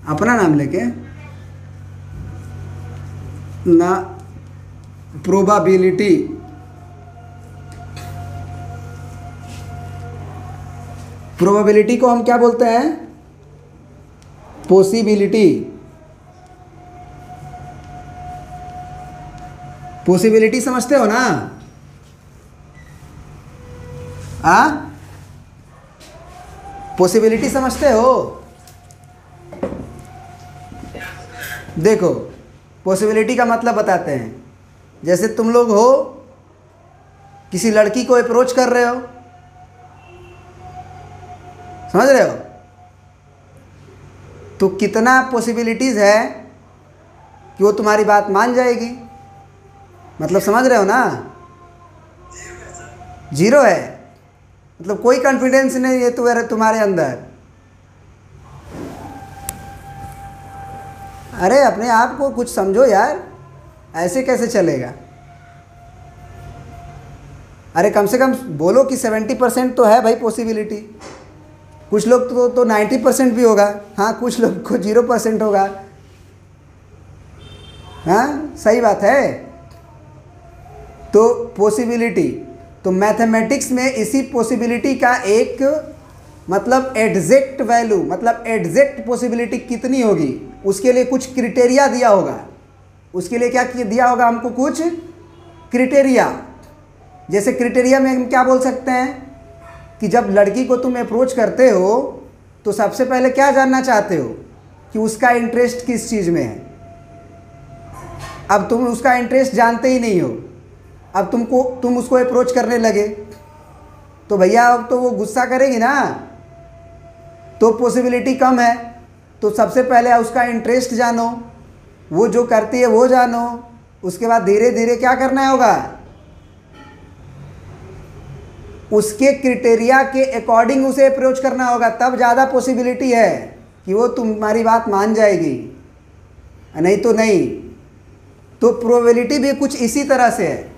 अपना नाम लेके ना, प्रोबेबिलिटी, प्रोबेबिलिटी को हम क्या बोलते हैं? पॉसिबिलिटी। पॉसिबिलिटी समझते हो ना? पॉसिबिलिटी समझते हो? देखो, पॉसिबिलिटी का मतलब बताते हैं। जैसे तुम लोग हो, किसी लड़की को अप्रोच कर रहे हो, समझ रहे हो? तो कितना पॉसिबिलिटीज़ है कि वो तुम्हारी बात मान जाएगी? मतलब समझ रहे हो ना? जीरो है, मतलब कोई कॉन्फिडेंस नहीं है तुम्हारे अंदर। अरे अपने आप को कुछ समझो यार, ऐसे कैसे चलेगा? अरे कम से कम बोलो कि 70% तो है भाई पॉसिबिलिटी। कुछ लोग तो 90% भी होगा, हाँ, कुछ लोग को 0% होगा। हाँ, सही बात है। तो पॉसिबिलिटी, तो मैथमेटिक्स में इसी पॉसिबिलिटी का एक मतलब एग्जैक्ट वैल्यू, मतलब एग्जैक्ट पॉसिबिलिटी कितनी होगी, उसके लिए कुछ क्राइटेरिया दिया होगा। उसके लिए क्या दिया होगा हमको? कुछ क्राइटेरिया। जैसे क्राइटेरिया में हम क्या बोल सकते हैं कि जब लड़की को तुम अप्रोच करते हो तो सबसे पहले क्या जानना चाहते हो कि उसका इंटरेस्ट किस चीज़ में है। अब तुम उसका इंटरेस्ट जानते ही नहीं हो, अब तुम उसको अप्रोच करने लगे तो भैया अब तो वो गुस्सा करेगी ना, तो पॉसिबिलिटी कम है। तो सबसे पहले उसका इंटरेस्ट जानो, वो जो करती है वो जानो, उसके बाद धीरे धीरे क्या करना होगा, उसके क्राइटेरिया के अकॉर्डिंग उसे अप्रोच करना होगा, तब ज़्यादा पॉसिबिलिटी है कि वो तुम्हारी बात मान जाएगी, नहीं तो नहीं। तो प्रोबेबिलिटी भी कुछ इसी तरह से है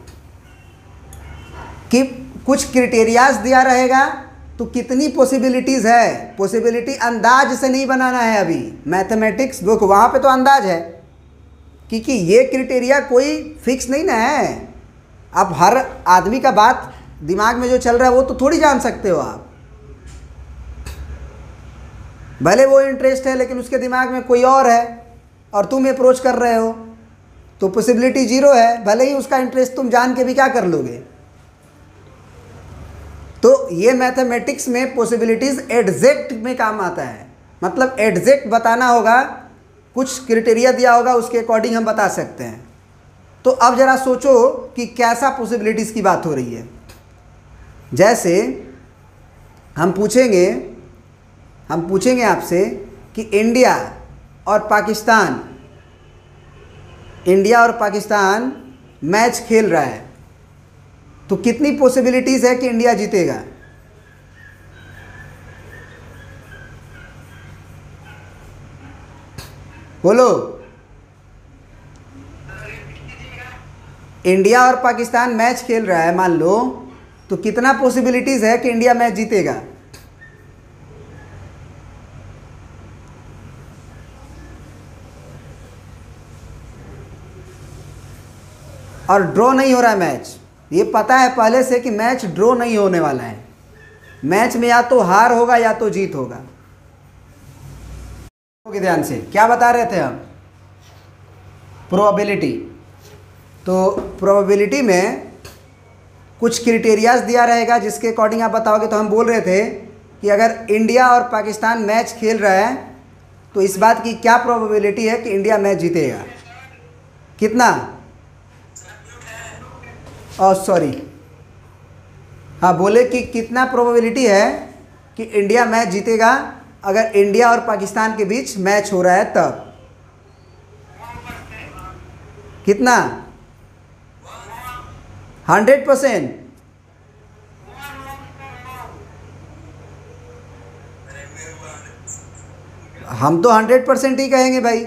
कि कुछ क्राइटेरियाज दिया रहेगा तो कितनी पॉसिबिलिटीज़ है। पॉसिबिलिटी अंदाज से नहीं बनाना है अभी। मैथमेटिक्स देखो, वहाँ पे तो अंदाज है, क्योंकि ये क्राइटेरिया कोई फिक्स नहीं ना है। अब हर आदमी का बात दिमाग में जो चल रहा है वो तो थोड़ी जान सकते हो आप। भले वो इंटरेस्ट है लेकिन उसके दिमाग में कोई और है और तुम अप्रोच कर रहे हो, तो पॉसिबिलिटी 0 है। भले ही उसका इंटरेस्ट तुम जान के भी क्या कर लोगे। तो ये मैथमेटिक्स में पॉसिबिलिटीज़ एग्जैक्ट में काम आता है, मतलब एग्जैक्ट बताना होगा, कुछ क्राइटेरिया दिया होगा, उसके अकॉर्डिंग हम बता सकते हैं। तो अब ज़रा सोचो कि कैसा पॉसिबिलिटीज़ की बात हो रही है। जैसे हम पूछेंगे आपसे कि इंडिया और पाकिस्तान मैच खेल रहा है, तो कितनी पॉसिबिलिटीज़ है कि इंडिया जीतेगा? बोलो। इंडिया और पाकिस्तान मैच खेल रहा है मान लो, तो कितना पॉसिबिलिटीज़ है कि इंडिया मैच जीतेगा? और ड्रॉ नहीं हो रहा है मैच, ये पता है पहले से कि मैच ड्रॉ नहीं होने वाला है। मैच में या तो हार होगा या तो जीत होगा। ध्यान से क्या बता रहे थे हम? प्रोबेबिलिटी। तो प्रोबेबिलिटी में कुछ क्राइटेरियाज दिया रहेगा जिसके अकॉर्डिंग आप बताओगे। तो हम बोल रहे थे कि अगर इंडिया और पाकिस्तान मैच खेल रहा है तो इस बात की क्या प्रोबेबिलिटी है कि इंडिया मैच जीतेगा? कितना? सॉरी, हाँ, बोले कि कितना प्रोबेबिलिटी है कि इंडिया मैच जीतेगा अगर इंडिया और पाकिस्तान के बीच मैच हो रहा है तब? कितना? 100%। हम तो 100% ही कहेंगे भाई,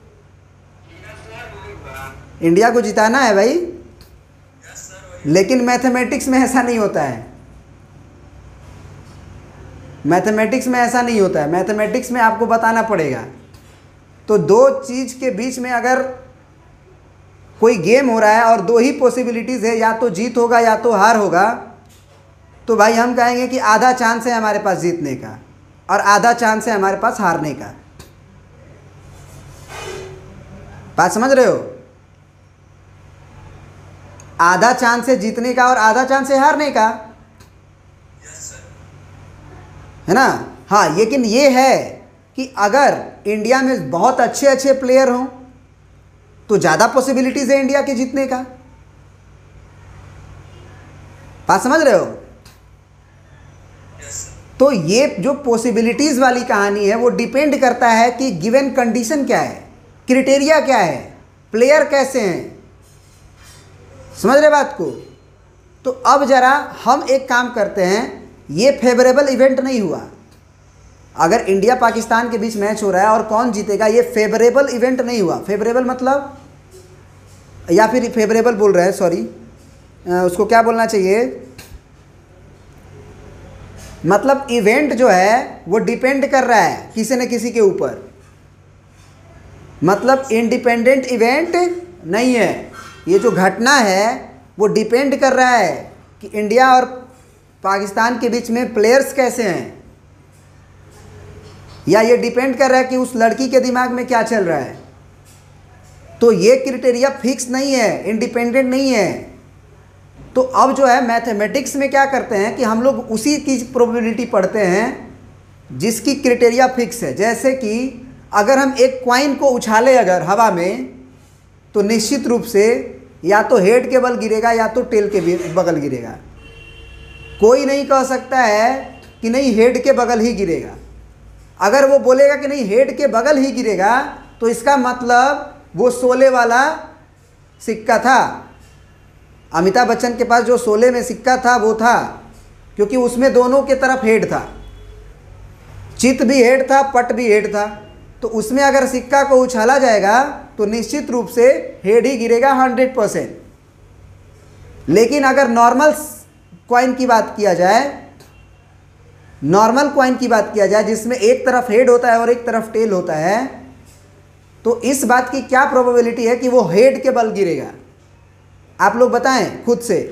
इंडिया को जिताना है भाई। लेकिन मैथमेटिक्स में ऐसा नहीं होता है। मैथमेटिक्स में ऐसा नहीं होता है। मैथमेटिक्स में आपको बताना पड़ेगा तो दो चीज़ के बीच में अगर कोई गेम हो रहा है और दो ही पॉसिबिलिटीज़ है, या तो जीत होगा या तो हार होगा, तो भाई हम कहेंगे कि आधा चांस है हमारे पास जीतने का और आधा चांस है हमारे पास हारने का। बात समझ रहे हो? आधा चांस है जीतने का और आधा चांस है हारने का, है ना? हाँ, लेकिन ये है कि अगर इंडिया में बहुत अच्छे अच्छे प्लेयर हों तो ज़्यादा पॉसिबिलिटीज़ है इंडिया के जीतने का। बात समझ रहे हो? तो ये जो पॉसिबिलिटीज़ वाली कहानी है वो डिपेंड करता है कि गिवन कंडीशन क्या है, क्राइटेरिया क्या है, प्लेयर कैसे हैं। समझ रहे बात को? तो अब ज़रा हम एक काम करते हैं, ये फेवरेबल इवेंट नहीं हुआ। अगर इंडिया पाकिस्तान के बीच मैच हो रहा है और कौन जीतेगा, ये फेवरेबल इवेंट नहीं हुआ। फेवरेबल मतलब, या फिर फेवरेबल बोल रहे हैं, सॉरी, उसको क्या बोलना चाहिए, मतलब इवेंट जो है वो डिपेंड कर रहा है किसी न किसी के ऊपर, मतलब इंडिपेंडेंट इवेंट नहीं है। ये जो घटना है वो डिपेंड कर रहा है कि इंडिया और पाकिस्तान के बीच में प्लेयर्स कैसे हैं, या ये डिपेंड कर रहा है कि उस लड़की के दिमाग में क्या चल रहा है। तो ये क्राइटेरिया फिक्स नहीं है, इंडिपेंडेंट नहीं है। तो अब जो है मैथमेटिक्स में क्या करते हैं कि हम लोग उसी की प्रोबेबिलिटी पढ़ते हैं जिसकी क्राइटेरिया फिक्स है। जैसे कि अगर हम एक कॉइन को उछाले अगर हवा में, तो निश्चित रूप से या तो हेड के बल गिरेगा या तो टेल के बगल गिरेगा। कोई नहीं कह सकता है कि नहीं हेड के बगल ही गिरेगा। अगर वो बोलेगा कि नहीं हेड के बगल ही गिरेगा, तो इसका मतलब वो शोले वाला सिक्का था। अमिताभ बच्चन के पास जो शोले में सिक्का था वो था, क्योंकि उसमें दोनों के तरफ हेड था, चित भी हेड था, पट भी हेड था। तो उसमें अगर सिक्का को उछाला जाएगा तो निश्चित रूप से हेड ही गिरेगा 100%। लेकिन अगर नॉर्मल कॉइन की बात किया जाए, नॉर्मल कॉइन की बात किया जाए जिसमें एक तरफ हेड होता है और एक तरफ टेल होता है, तो इस बात की क्या प्रोबेबिलिटी है कि वो हेड के बल गिरेगा? आप लोग बताएं खुद से।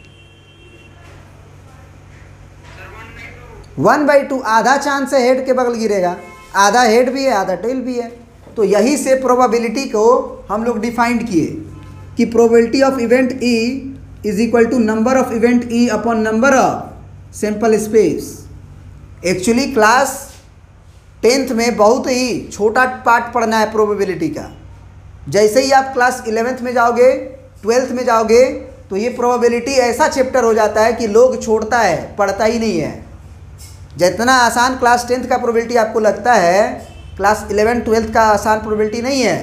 1/2, आधा चांस है हेड के बगल गिरेगा, आधा हेड भी है आधा टेल भी है। तो यही से प्रोबेबिलिटी को हम लोग डिफाइंड किए कि probability of event E is equal to number of event E upon number of sample space. Actually class 10th में बहुत ही छोटा पार्ट पढ़ना है प्रोबेबिलिटी का। जैसे ही आप क्लास 11th में जाओगे, 12th में जाओगे, तो ये प्रोबेबिलिटी ऐसा चैप्टर हो जाता है कि लोग छोड़ता है, पढ़ता ही नहीं है। जितना आसान क्लास 10th का प्रोबेबिलिटी आपको लगता है, क्लास 11 12th का आसान प्रोबेबिलिटी नहीं है,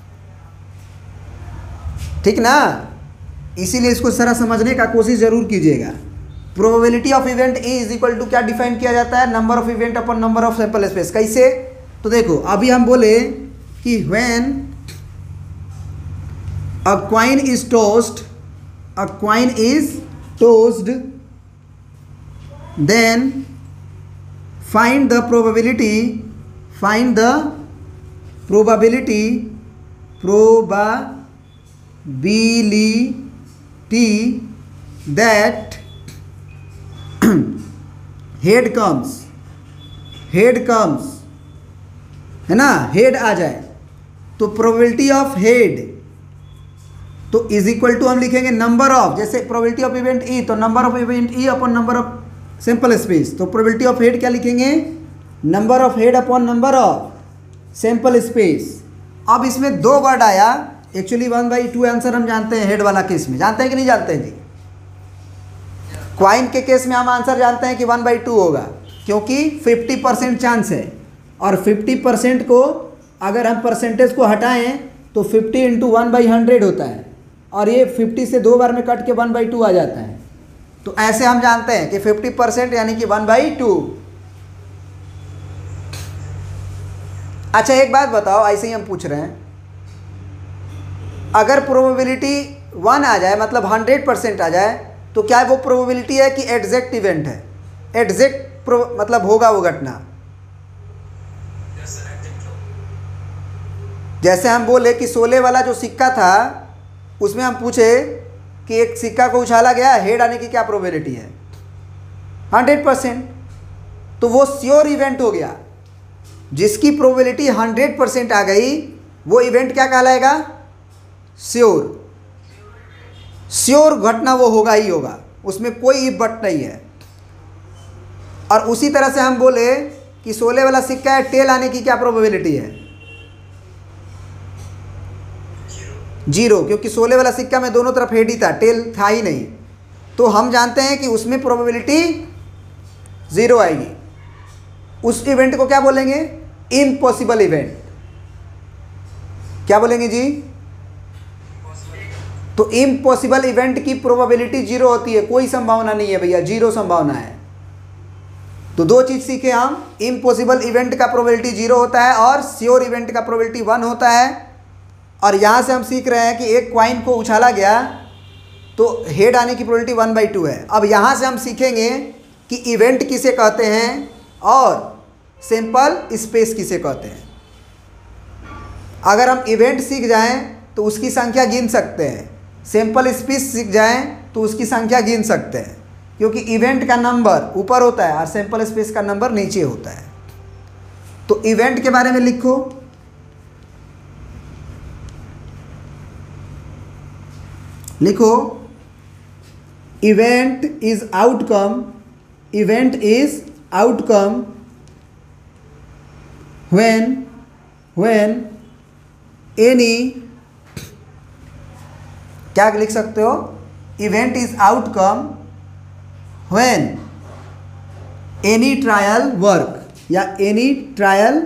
ठीक ना? इसीलिए इसको सारा समझने का कोशिश जरूर कीजिएगा। Probability of event A is equal to क्या डिफाइन किया जाता है? Number of event upon number of sample space. कैसे? तो देखो, अभी हम बोले कि when a coin is tossed, a coin is tossed, then find the probability that head comes, है ना, हेड आ जाए। तो प्रोबेबिलिटी ऑफ हेड तो इज इक्वल टू हम लिखेंगे नंबर ऑफ, जैसे प्रोबेबिलिटी ऑफ इवेंट ई, तो number of event E upon number of sample space. तो प्रोबेबिलिटी ऑफ हेड क्या लिखेंगे? Number of head upon number of sample space. अब इसमें दो वर्ड आया, एक्चुअली 1/2 आंसर हम जानते हैं हेड वाला केस में, जानते हैं कि नहीं जानते हैं जी? क्वाइन के केस में हम आंसर जानते हैं कि 1/2 होगा, क्योंकि 50% चांस है, और 50% को अगर हम परसेंटेज को हटाएं तो 50 इंटू 1/100 होता है, और ये 50 से 2 बार में कट के 1/2 आ जाता है। तो ऐसे हम जानते हैं कि 50% यानी कि 1/2। अच्छा एक बात बताओ, ऐसे ही हम पूछ रहे हैं, अगर प्रोबेबिलिटी 1 आ जाए, मतलब 100% आ जाए, तो क्या वो प्रोबेबिलिटी है कि एग्जैक्ट इवेंट है? एग्जैक्ट मतलब होगा वो घटना। जैसे हम बोले कि 16 वाला जो सिक्का था उसमें हम पूछे कि एक सिक्का को उछाला गया, हेड आने की क्या प्रोबेबिलिटी है? 100%। तो वो श्योर इवेंट हो गया। जिसकी प्रोबेबिलिटी 100% आ गई वो इवेंट क्या कहलाएगा? श्योर। श्योर घटना वो होगा ही होगा, उसमें कोई इफ बट नहीं है। और उसी तरह से हम बोले कि 16 वाला सिक्का है, टेल आने की क्या प्रोबेबिलिटी है? 0, क्योंकि 16 वाला सिक्का में दोनों तरफ हेड ही था, टेल था ही नहीं। तो हम जानते हैं कि उसमें प्रोबेबिलिटी 0 आएगी। उस इवेंट को क्या बोलेंगे? Impossible event. क्या बोलेंगे जी? तो इम्पॉसिबल इवेंट की प्रोबेबिलिटी 0 होती है, कोई संभावना नहीं है भैया, 0 संभावना है। तो दो चीज सीखे हम, इम्पॉसिबल इवेंट का प्रोबेबिलिटी 0 होता है और श्योर इवेंट का प्रोबेबिलिटी 1 होता है। और यहाँ से हम सीख रहे हैं कि एक क्वाइन को उछाला गया तो हेड आने की प्रोबेबिलिटी 1/2 है। अब यहाँ से हम सीखेंगे कि इवेंट किसे कहते हैं और सैंपल स्पेस किसे कहते हैं। अगर हम इवेंट सीख जाएं तो उसकी संख्या गिन सकते हैं, सैंपल स्पेस सीख जाएं तो उसकी संख्या गिन सकते हैं, क्योंकि इवेंट का नंबर ऊपर होता है और सैंपल स्पेस का नंबर नीचे होता है। तो इवेंट के बारे में लिखो। लिखो event is outcome, event is outcome when any, क्या लिख सकते हो? Event is outcome when any trial work या any trial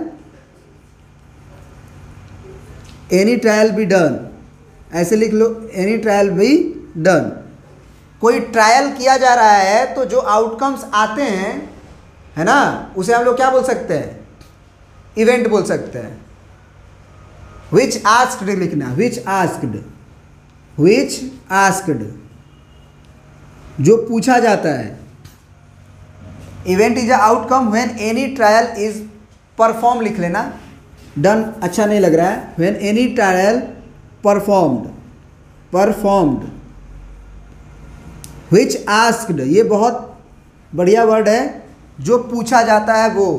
be done, ऐसे लिख लो, any trial be done। कोई ट्रायल किया जा रहा है तो जो आउटकम्स आते हैं, है ना, उसे हम लोग क्या बोल सकते हैं? इवेंट बोल सकते हैं। which asked लिखना, which asked, जो पूछा जाता है। Event is a outcome when any trial is perform लिख लेना, डन अच्छा नहीं लग रहा है। When any trial performed, which asked, ये बहुत बढ़िया वर्ड है, जो पूछा जाता है वो।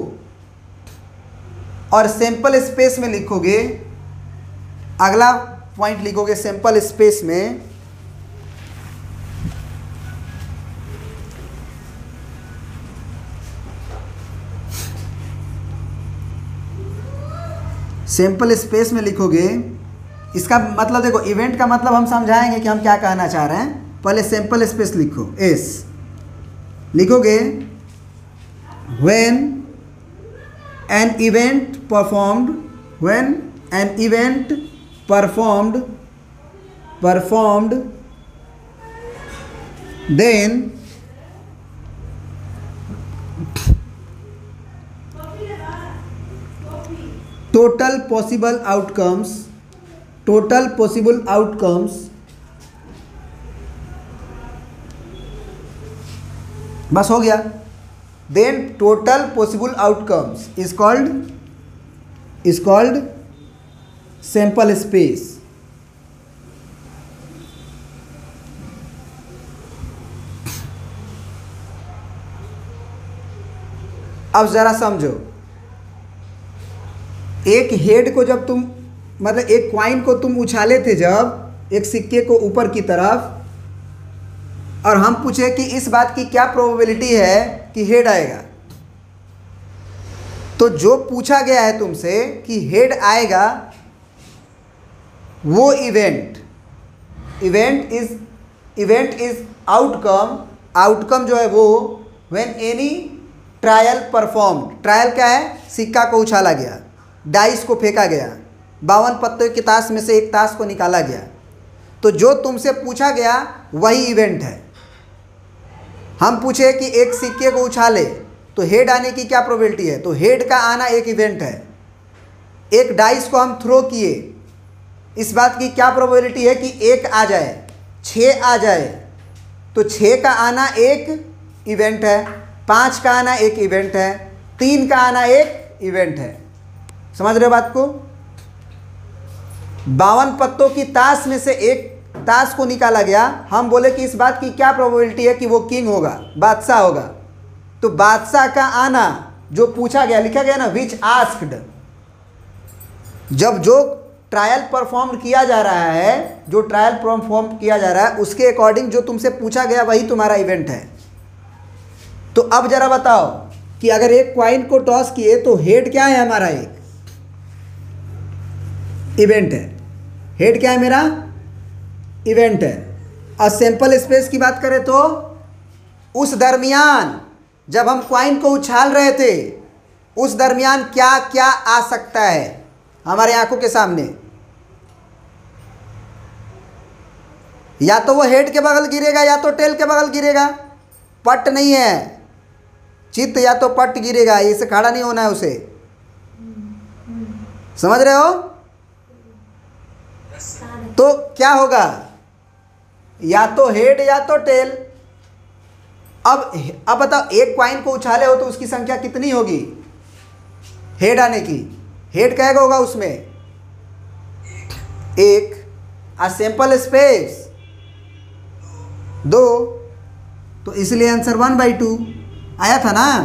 और सैंपल स्पेस में लिखोगे, अगला पॉइंट लिखोगे सैंपल स्पेस में, सैंपल स्पेस में लिखोगे। इसका मतलब देखो, इवेंट का मतलब हम समझाएंगे कि हम क्या कहना चाह रहे हैं। पहले सैंपल स्पेस लिखो, एस लिखोगे। When an event performed, when an event performed, then total possible outcomes, बस हो गया। then total possible outcomes is called sample space। अब जरा समझो, एक हेड को जब तुम, मतलब एक क्वाइन को तुम उछाले थे जब एक सिक्के को ऊपर की तरफ, और हम पूछे कि इस बात की क्या प्रोबेबिलिटी है कि हेड आएगा, तो जो पूछा गया है तुमसे कि हेड आएगा, वो इवेंट इज आउटकम जो है वो when any trial performed. Trial क्या है? सिक्का को उछाला गया, डाइस को फेंका गया, 52 पत्तों की ताश में से एक ताश को निकाला गया, तो जो तुमसे पूछा गया वही इवेंट है। हम पूछे कि एक सिक्के को उछाले तो हेड आने की क्या प्रोबेबिलिटी है, तो हेड का आना एक इवेंट है। एक डाइस को हम थ्रो किए, इस बात की क्या प्रोबेबिलिटी है कि 1 आ जाए, 6 आ जाए, तो 6 का आना एक इवेंट है, 5 का आना एक इवेंट है, 3 का आना एक इवेंट है। समझ रहे हो बात को? 52 पत्तों की ताश में से एक ताश को निकाला गया, हम बोले कि इस बात की क्या प्रोबेबिलिटी है कि वो किंग होगा, बादशाह होगा। तो बादशाह का आना जो पूछा गया, लिखा गया ना विच आस्क्ड, जब जो ट्रायल परफॉर्म किया जा रहा है, जो ट्रायल परफॉर्म किया जा रहा है उसके अकॉर्डिंग जो तुमसे पूछा गया वही तुम्हारा इवेंट है। तो अब जरा बताओ कि अगर एक क्वाइन को टॉस किए तो हेड क्या है हमारा, एक इवेंट है। हेड क्या है मेरा, इवेंट है। और सैंपल स्पेस की बात करें तो उस दरमियान जब हम क्वाइन को उछाल रहे थे उस दरमियान क्या क्या आ सकता है हमारे आंखों के सामने। या तो वो हेड के बगल गिरेगा या तो टेल के बगल गिरेगा, पट नहीं है, चित्त या तो पट गिरेगा, इसे खड़ा नहीं होना है उसे। समझ रहे हो? तो क्या होगा, या तो हेड या तो टेल। अब बताओ एक क्वाइन को उछाले हो तो उसकी संख्या कितनी होगी हेड आने की? हेड कैसा होगा उसमें, एक। आ सैंपल स्पेस 2, तो इसलिए आंसर 1/2 आया था ना।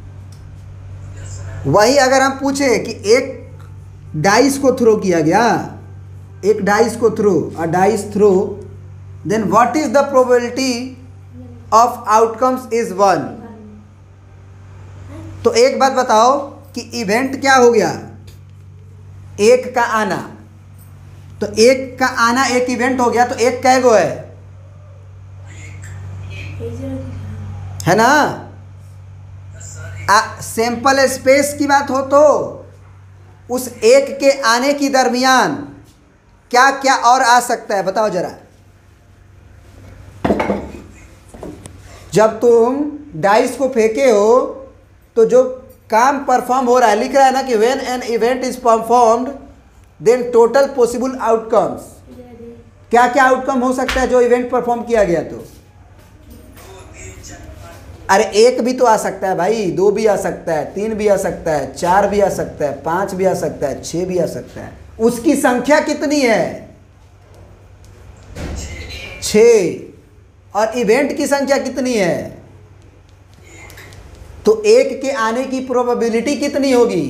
वही अगर हम पूछे कि एक डाइस को थ्रो किया गया, एक डाइस को throw, a dice throw, then what is the probability of outcomes is 1। तो एक बात बताओ कि इवेंट क्या हो गया, एक का आना। तो एक का आना एक इवेंट हो गया, तो एक कै गो है ना। सैंपल स्पेस की बात हो तो उस एक के आने की दरमियान क्या क्या और आ सकता है बताओ जरा। जब तुम डाइस को फेंके हो तो जो काम परफॉर्म हो रहा है, लिख रहा है ना कि when an event is performed then total possible outcomes, क्या क्या आउटकम हो सकता है जो इवेंट परफॉर्म किया गया। तो अरे एक भी तो आ सकता है भाई, 2 भी आ सकता है, 3 भी आ सकता है, 4 भी आ सकता है, 5 भी आ सकता है, 6 भी आ सकता है। उसकी संख्या कितनी है, 6। और इवेंट की संख्या कितनी है, तो एक के आने की प्रोबेबिलिटी कितनी होगी,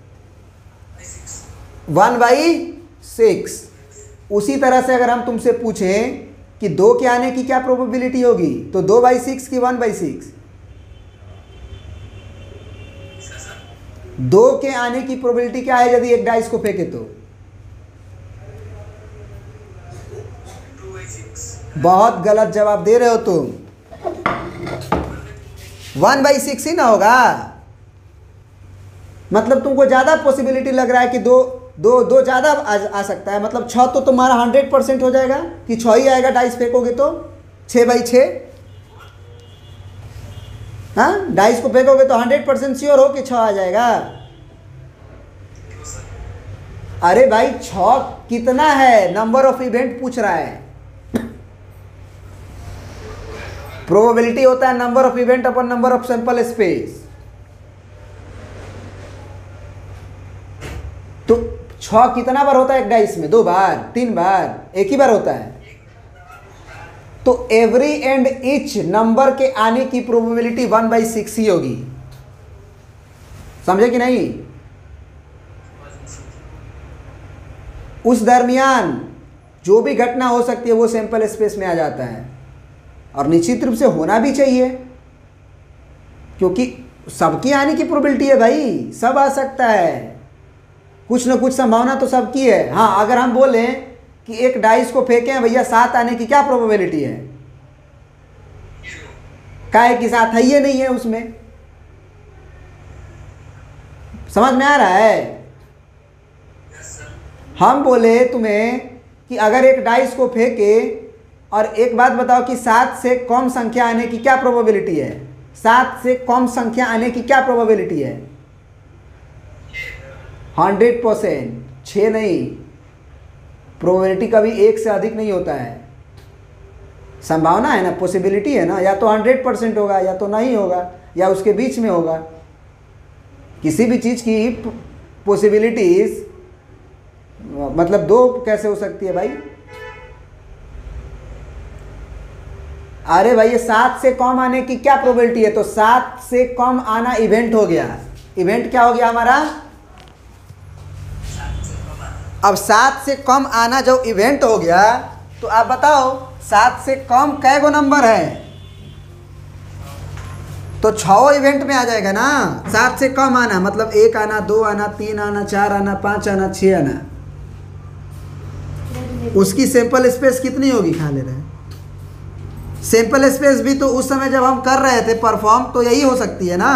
1/6। उसी तरह से अगर हम तुमसे पूछें कि 2 के आने की क्या प्रोबेबिलिटी होगी, तो 2/6 की 1/6। 2 के आने की प्रोबेबिलिटी क्या है यदि एक डाइस को फेंके तो, बहुत गलत जवाब दे रहे हो तुम। 1/6 ही ना होगा, मतलब तुमको ज़्यादा पॉसिबिलिटी लग रहा है कि दो ज़्यादा आ सकता है। मतलब 6 तो तुम्हारा 100% हो जाएगा कि 6 ही आएगा डाइस फेंकोगे तो, 6/6। हाँ, डाइस को फेंकोगे तो 100% श्योर हो कि 6 आ जाएगा। अरे भाई 6 कितना है, नंबर ऑफ इवेंट पूछ रहा है। प्रोबेबिलिटी होता है number of event upon number of sample space. तो 6 कितना बार होता है एक डाइस में, 2 बार, 3 बार, एक ही बार होता है। तो एवरी एंड ईच नंबर के आने की प्रोबेबिलिटी 1/6 ही होगी। समझे कि नहीं? उस दरमियान जो भी घटना हो सकती है वो सैंपल स्पेस में आ जाता है, और निश्चित रूप से होना भी चाहिए क्योंकि सबकी आने की प्रोबेबिलिटी है भाई, सब आ सकता है, कुछ ना कुछ संभावना तो सबकी है। हाँ, अगर हम बोलें कि एक डाइस को फेंके हैं भैया 7 आने की क्या प्रोबेबिलिटी है, काहे कि 7 है ही नहीं है उसमें। समझ में आ रहा है? हम बोले तुम्हें कि अगर एक डाइस को फेंके और एक बात बताओ कि 7 से कम संख्या आने की क्या प्रोबेबिलिटी है, 7 से कम संख्या आने की क्या प्रोबेबिलिटी है, 100%। 6 नहीं, प्रोबेबिलिटी कभी 1 से अधिक नहीं होता है, संभावना है ना, पॉसिबिलिटी है ना, या तो 100% होगा या तो नहीं होगा या उसके बीच में होगा। किसी भी चीज़ की पॉसिबिलिटीज मतलब 2 कैसे हो सकती है भाई? अरे भाई ये 7 से कम आने की क्या प्रोबेबिलिटी है? तो 7 से कम आना इवेंट हो गया। इवेंट क्या हो गया हमारा? अब 7 से कम आना जो इवेंट हो गया, तो आप बताओ 7 से कम कै गो नंबर है? तो 6 इवेंट में आ जाएगा ना। 7 से कम आना मतलब 1 आना, 2 आना, 3 आना, 4 आना, 5 आना, 6 आना। उसकी सैंपल स्पेस कितनी होगी? खा ले रहे हैं। सैंपल स्पेस भी तो उस समय जब हम कर रहे थे परफॉर्म, तो यही हो सकती है ना।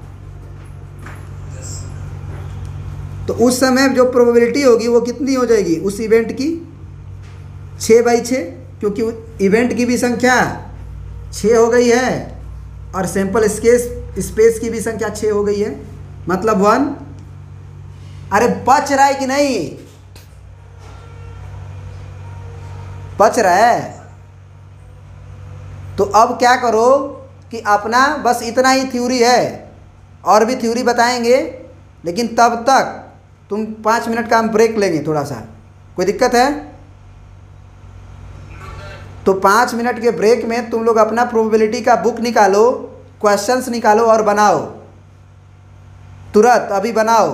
तो उस समय जो प्रोबेबिलिटी होगी वो कितनी हो जाएगी उस इवेंट की? 6/6, क्योंकि इवेंट की भी संख्या 6 हो गई है और सैंपल स्पेस की भी संख्या 6 हो गई है, मतलब 1। अरे बच रहा है कि नहीं? बच रहा है। तो अब क्या करो कि अपना बस इतना ही थ्योरी है, और भी थ्योरी बताएंगे, लेकिन तब तक तुम 5 मिनट का हम ब्रेक लेंगे थोड़ा सा। कोई दिक्कत है? तो 5 मिनट के ब्रेक में तुम लोग अपना प्रोबेबिलिटी का बुक निकालो, क्वेश्चंस निकालो और बनाओ। तुरंत अभी बनाओ,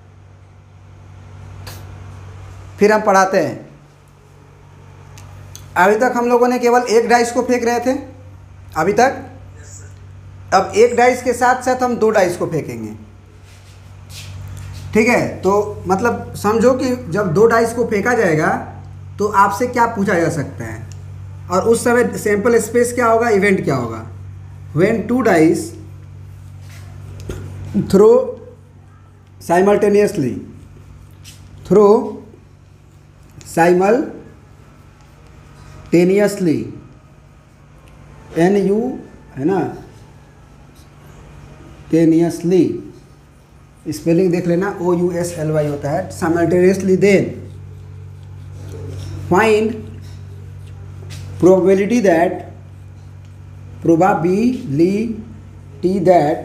फिर हम पढ़ाते हैं। अभी तक हम लोगों ने केवल एक डाइस को फेंक रहे थे अभी तक। अब एक डाइस के साथ साथ हम 2 डाइस को फेंकेंगे, ठीक है? तो मतलब समझो कि जब 2 डाइस को फेंका जाएगा तो आपसे क्या पूछा जा सकता है, और उस समय सैंपल स्पेस क्या होगा, इवेंट क्या होगा। When 2 dice throw simultaneously, throw simultaneously, NU है ना, टेनियसली, स्पेलिंग देख लेना, OUSLY होता है। Simultaneously then find probability that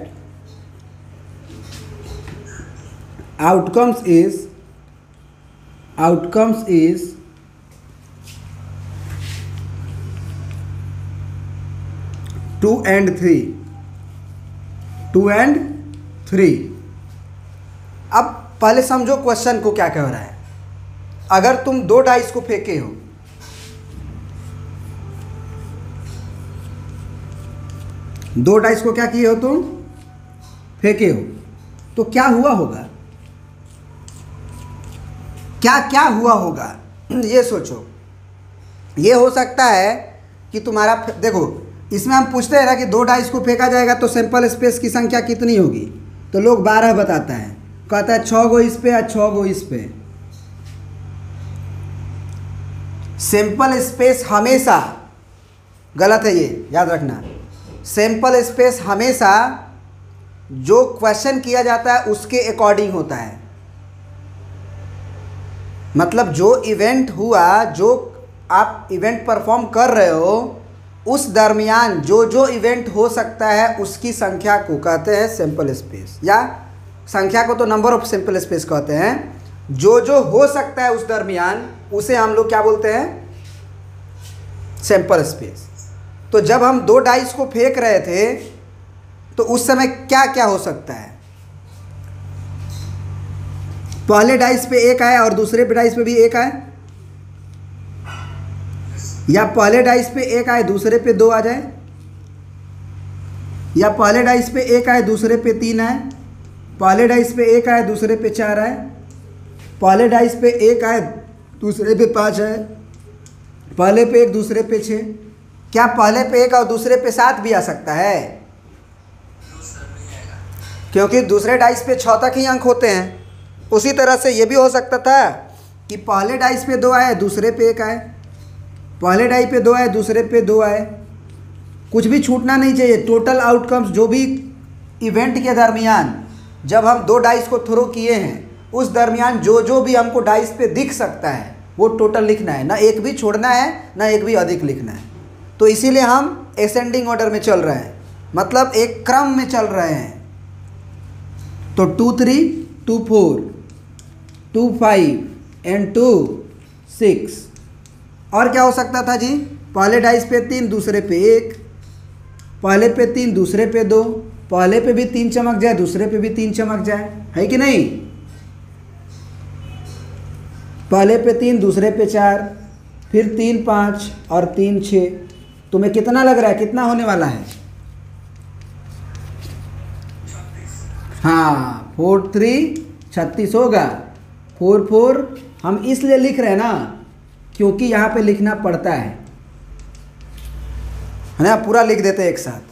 outcomes is 2 and 3, 2 and 3। अब पहले समझो क्वेश्चन को क्या कह रहा है। अगर तुम 2 डाइस को फेंके हो, 2 डाइस को क्या किए हो तुम? फेंके हो। तो क्या हुआ होगा? क्या क्या हुआ होगा ये सोचो। ये हो सकता है कि तुम्हारा, देखो इसमें हम पूछते हैं ना कि 2 डाइस को फेंका जाएगा तो सैंपल स्पेस की संख्या कितनी होगी, तो लोग 12 बताता है, कहता है 6 गो इस पे या 6 गो इस पे। सैंपल स्पेस हमेशा गलत है, ये याद रखना। सैंपल स्पेस हमेशा जो क्वेश्चन किया जाता है उसके अकॉर्डिंग होता है। मतलब जो इवेंट हुआ, जो आप इवेंट परफॉर्म कर रहे हो, उस दरमियान जो जो इवेंट हो सकता है उसकी संख्या को कहते हैं सैंपल स्पेस, या संख्या को तो नंबर ऑफ सैंपल स्पेस कहते हैं। जो जो हो सकता है उस दरमियान उसे हम लोग क्या बोलते हैं? Sample space. तो जब हम 2 डाइस को फेंक रहे थे तो उस समय क्या क्या हो सकता है? पहले डाइस पे 1 आए और दूसरे पे डाइस पे भी 1 आए, या पहले डाइस पे 1 आए दूसरे पे 2 आ जाए, या पहले डाइस पे 1 आए दूसरे पे 3 आए, पहले डाइस पे 1 आए दूसरे पे 4 आए, पहले डाइस पे 1 आए दूसरे पे 5 आए, पहले पे 1 दूसरे पे 6। क्या पहले पे 1 और दूसरे पे 7 भी आ सकता है? क्योंकि दूसरे डाइस पे 6 तक ही अंक होते हैं। उसी तरह से ये भी हो सकता था कि पहले डाइस पे 2 आए दूसरे पे 1 आए, पहले डाई पे 2 आए दूसरे पे 2 आए। कुछ भी छूटना नहीं चाहिए। टोटल आउटकम्स जो भी इवेंट के दरमियान जब हम 2 डाइस को थ्रो किए हैं उस दरमियान जो जो भी हमको डाइस पे दिख सकता है वो टोटल लिखना है, ना एक भी छोड़ना है ना एक भी अधिक लिखना है। तो इसीलिए हम एसेंडिंग ऑर्डर में चल रहे हैं, मतलब एक क्रम में चल रहे हैं। तो 2 3 2 4 2 5 एंड 2 6। और क्या हो सकता था जी? पहले डाइस पे 3, दूसरे पे 1, पहले पे 3, दूसरे पे 2, पहले पे भी 3 चमक जाए, दूसरे पे भी 3 चमक जाए, है कि नहीं? पहले पे 3, दूसरे पे 4, फिर 3 5 और 3 6। तुम्हें कितना लग रहा है, कितना होने वाला है? हाँ, 4 3 36 होगा। 4 4 हम इसलिए लिख रहे हैं ना क्योंकि यहाँ पे लिखना पड़ता है ना, पूरा लिख देते हैं एक साथ।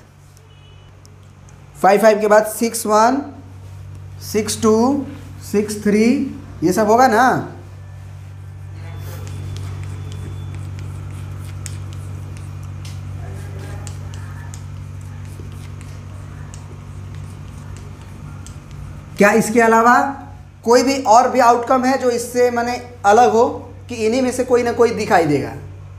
5 5 के बाद 6 1 6 2 6 3, ये सब होगा ना। क्या इसके अलावा कोई भी और भी आउटकम है जो इससे माने अलग हो कि इन्हीं में से कोई ना कोई दिखाई देगा?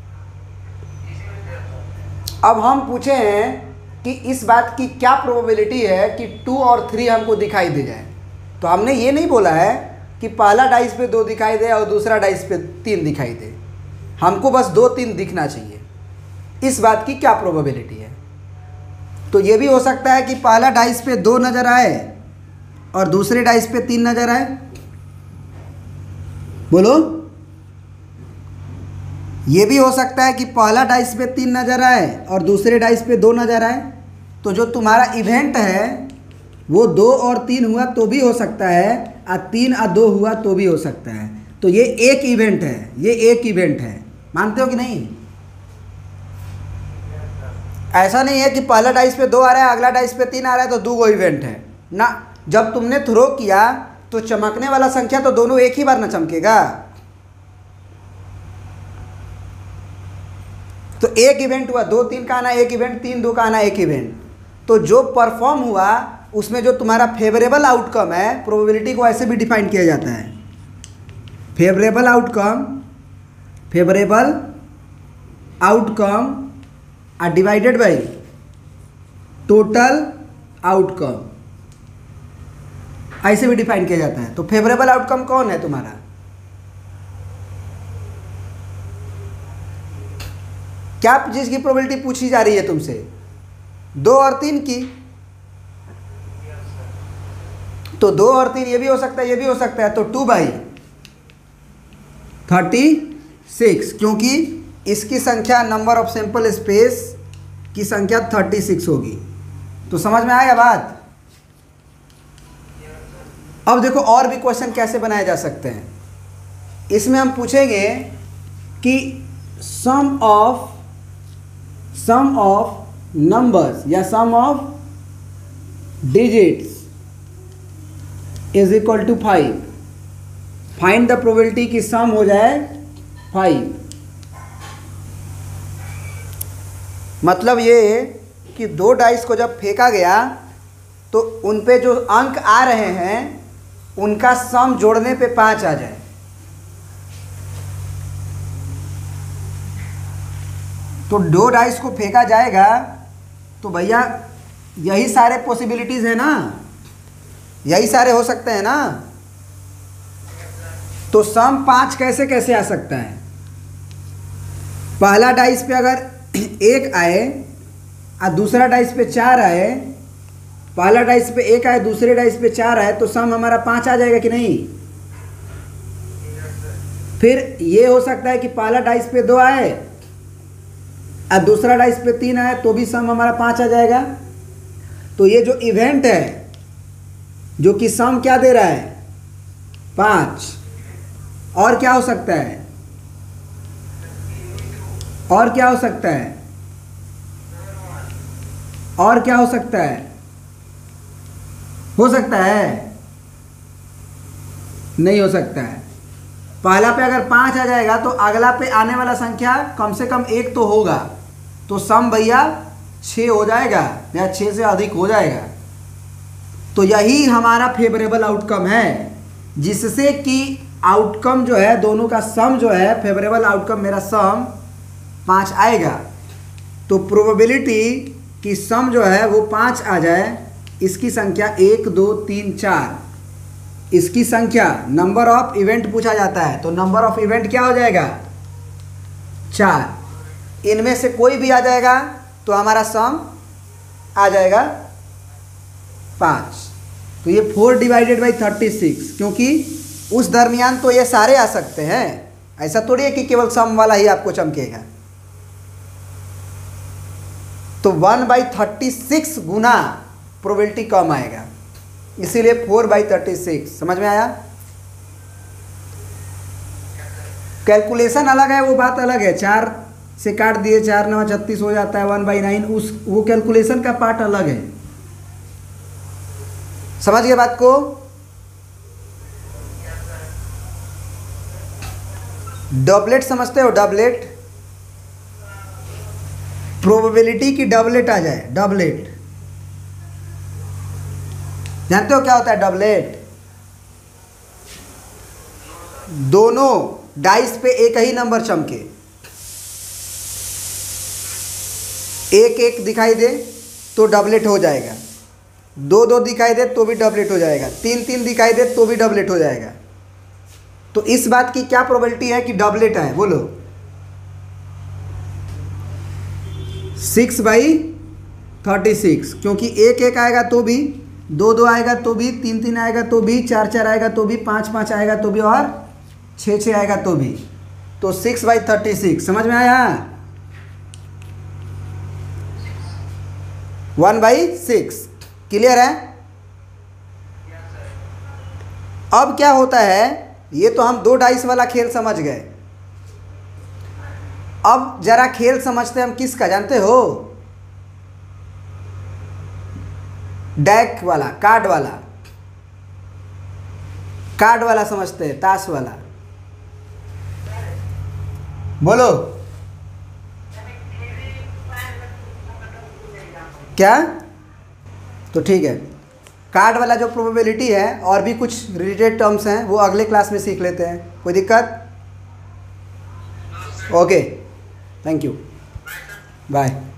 अब हम पूछे हैं कि इस बात की क्या प्रोबेबिलिटी है कि 2 और 3 हमको दिखाई दे जाए। तो हमने ये नहीं बोला है कि पहला डाइस पे 2 दिखाई दे और दूसरा डाइस पे 3 दिखाई दे, हमको बस 2 3 दिखना चाहिए। इस बात की क्या प्रोबेबिलिटी है? तो ये भी हो सकता है कि पहला डाइस पे 2 नज़र आए और दूसरे डाइस पे 3 नज़र आए। बोलो। ये भी हो सकता है कि पहला डाइस पे 3 नज़र आए और दूसरे डाइस पे 2 नज़र आए। तो जो तुम्हारा इवेंट है वो 2 और 3 हुआ तो भी हो सकता है, और 3 और 2 हुआ तो भी हो सकता है। तो ये एक इवेंट है, ये एक इवेंट है। मानते हो कि नहीं? ऐसा नहीं है कि पहला डाइस पे 2 आ रहा है, अगला डाइस पे 3 आ रहा है तो 2 इवेंट है ना। जब तुमने थ्रो किया तो चमकने वाला संख्या तो दोनों एक ही बार ना चमकेगा। तो एक इवेंट हुआ, 2 3 का आना एक इवेंट, 3 2 का आना एक इवेंट। तो जो परफॉर्म हुआ उसमें जो तुम्हारा फेवरेबल आउटकम है, प्रोबेबिलिटी को ऐसे भी डिफाइन किया जाता है, favourable outcome are divided by total outcome, ऐसे भी डिफाइन किया जाता है। तो फेवरेबल आउटकम कौन है तुम्हारा? क्या चीज की प्रोबेबिलिटी पूछी जा रही है तुमसे? 2 और 3 की। तो 2 और 3 ये भी हो सकता है, ये भी हो सकता है। तो 2/36, क्योंकि इसकी संख्या नंबर ऑफ सैंपल स्पेस की संख्या 36 होगी। तो समझ में आया बात? अब देखो और भी क्वेश्चन कैसे बनाए जा सकते हैं। इसमें हम पूछेंगे कि सम ऑफ नंबर्स या sum of digits is equal to 5। Find the probability कि सम हो जाए 5। मतलब ये कि 2 डाइस को जब फेंका गया तो उन पे जो अंक आ रहे हैं उनका सम जोड़ने पे 5 आ जाए। तो 2 डाइस को फेंका जाएगा तो भैया यही सारे पॉसिबिलिटीज़ है ना, यही सारे हो सकते हैं ना। तो सम 5 कैसे कैसे आ सकता है? पहला डाइस पे अगर 1 आए और दूसरा डाइस पे 4 आए, पहला डाइस पे 1 आए दूसरे डाइस पे 4 आए, तो सम हमारा 5 आ जाएगा कि नहीं? फिर ये हो सकता है कि पहला डाइस पे 2 आए और दूसरा डाइस पे 3 आए तो भी सम हमारा 5 आ जाएगा। तो ये जो इवेंट है जो कि सम क्या दे रहा है? 5। और क्या हो सकता है? और क्या हो सकता है? और क्या हो सकता है? हो सकता है? नहीं हो सकता है। पहला पे अगर 5 आ जाएगा तो अगला पे आने वाला संख्या कम से कम 1 तो होगा। तो सम भैया 6 हो जाएगा या 6 से अधिक हो जाएगा। तो यही हमारा फेवरेबल आउटकम है, जिससे कि आउटकम जो है दोनों का सम जो है, फेवरेबल आउटकम मेरा सम 5 आएगा। तो प्रोबेबिलिटी कि सम जो है वो 5 आ जाए, इसकी संख्या 1 2 3 4, इसकी संख्या, नंबर ऑफ इवेंट पूछा जाता है, तो नंबर ऑफ इवेंट क्या हो जाएगा 4। इनमें से कोई भी आ जाएगा तो हमारा सम आ जाएगा 5। तो ये 4 डिवाइडेड बाई 36, क्योंकि उस दरमियान तो ये सारे आ सकते हैं, ऐसा थोड़ी है कि केवल सम वाला ही आपको चमकेगा। तो 1/36 गुना प्रोबेबिलिटी कम आएगा, इसीलिए 4/36। समझ में आया? कैलकुलेशन अलग है, वो बात अलग है। 4 से काट दिए, 4 9 36 हो जाता है 1/9, उस वो कैलकुलेशन का पार्ट अलग है। समझ गए बात को? डबलेट समझते हो? डबलेट, प्रोबेबिलिटी की डबलेट आ जाए, डबलेट जानते हो क्या होता है डबलेट? दोनों डाइस पे एक ही नंबर चमके, एक एक दिखाई दे तो डबलेट हो जाएगा, 2 2 दिखाई दे तो भी डबलेट हो जाएगा, 3 3 दिखाई दे तो भी डबलेट हो जाएगा। तो इस बात की क्या प्रोबेबिलिटी है कि डबलेट है? बोलो। 6/36, क्योंकि एक एक आएगा तो भी, 2 2 आएगा तो भी, 3 3 आएगा तो भी, 4 4 आएगा तो भी, 5 5 आएगा तो भी, और 6 6 आएगा तो भी। तो 6/36। समझ में आया? 1/6। क्लियर है? अब क्या होता है, ये तो हम 2 डाइस वाला खेल समझ गए। अब जरा खेल समझते हैं हम किसका, जानते हो? डेक वाला, कार्ड वाला, कार्ड वाला समझते हैं, ताश वाला। बोलो क्या? तो ठीक है, कार्ड वाला जो प्रोबेबिलिटी है, और भी कुछ रिलेटेड टर्म्स हैं, वो अगले क्लास में सीख लेते हैं। कोई दिक्कत? Okay, thank you, bye.